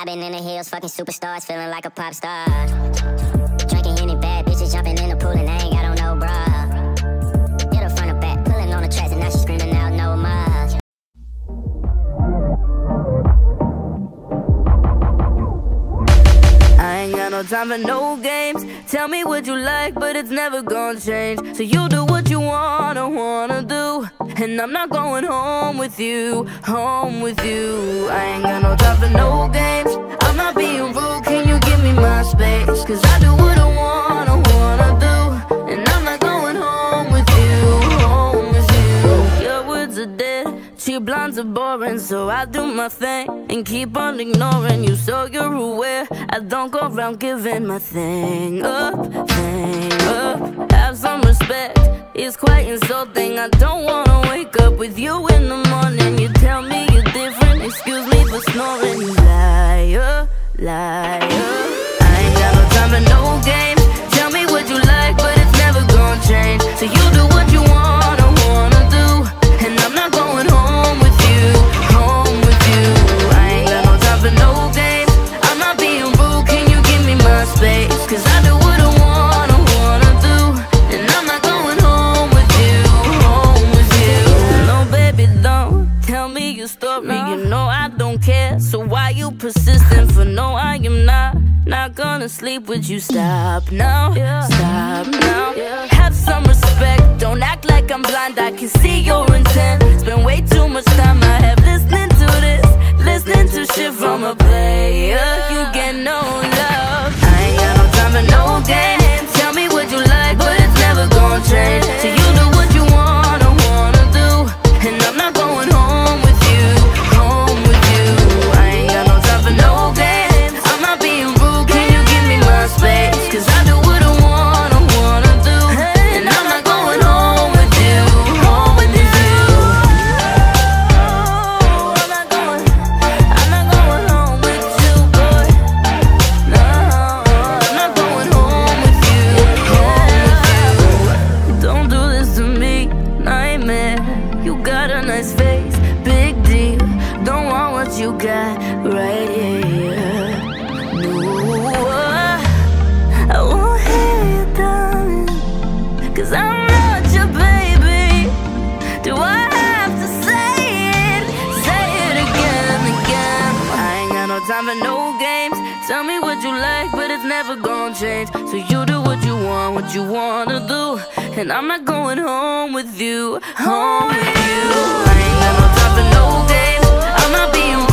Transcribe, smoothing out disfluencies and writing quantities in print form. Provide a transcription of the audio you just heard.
Mobbing in the hills, fucking superstars, feeling like a pop star. Drinking any bad bitches, jumping in the pool and they ain't got on no bra. Hit her front or back, pulling on the tracks and now she's screaming out no more. I ain't got no time for no games. Tell me what you like, but it's never gonna change. So you do what you wanna do, and I'm not going home with you, home with you. I ain't got no time for no games. I'm not being rude, can you give me my space? Cause I do what I wanna do, and I'm not going home with you, home with you. Your words are dead, cheap blondes are boring, so I do my thing and keep on ignoring you. So you're aware I don't go around giving my thing up, have some respect, it's quite insulting. I don't wanna wake up with you in the morning. You tell me you're different, excuse me for snoring. You liar, liar. I ain't got no time for no games. Tell me what you like, but it's never gonna change. So you do what you wanna do, and I'm not going home with you, home with you. I ain't got no time for no games. I'm not being rude, can you give me my space? Cause I do what I wanna do, and I'm not going home with you, home with you. No baby, don't tell me your story, you know I don't care. So why you persistent for no, I am not gonna sleep with you. Stop now, stop now. Have some respect, don't act like I'm blind, I can see your intent. Spend way too much time I have listening to this, listening to shit from a player. You get no love. I ain't got no time for no games. Tell me what you like, but it's never gonna change. So you do what you wanna do, and I'm not going home with you, home with you. I ain't got no time for no games. I'm not being rude, can you give me my space? Cause I do what I wanna do, and I'm not going home with you, home with you. I'm not going home with you, boy. No, I'm not going home with you, home with you. Don't do this to me, nightmare. You got a nice face, big deal. Don't want what you got right here. No, I won't hear you, darling, cause I'm not your baby. Do I have to say it again and again? I ain't got no time for no games. Tell me what you like, but it's never gonna change. So you do what you wanna do, and I'm not going home with you, home with you. I ain't got no time for no games. I'm not being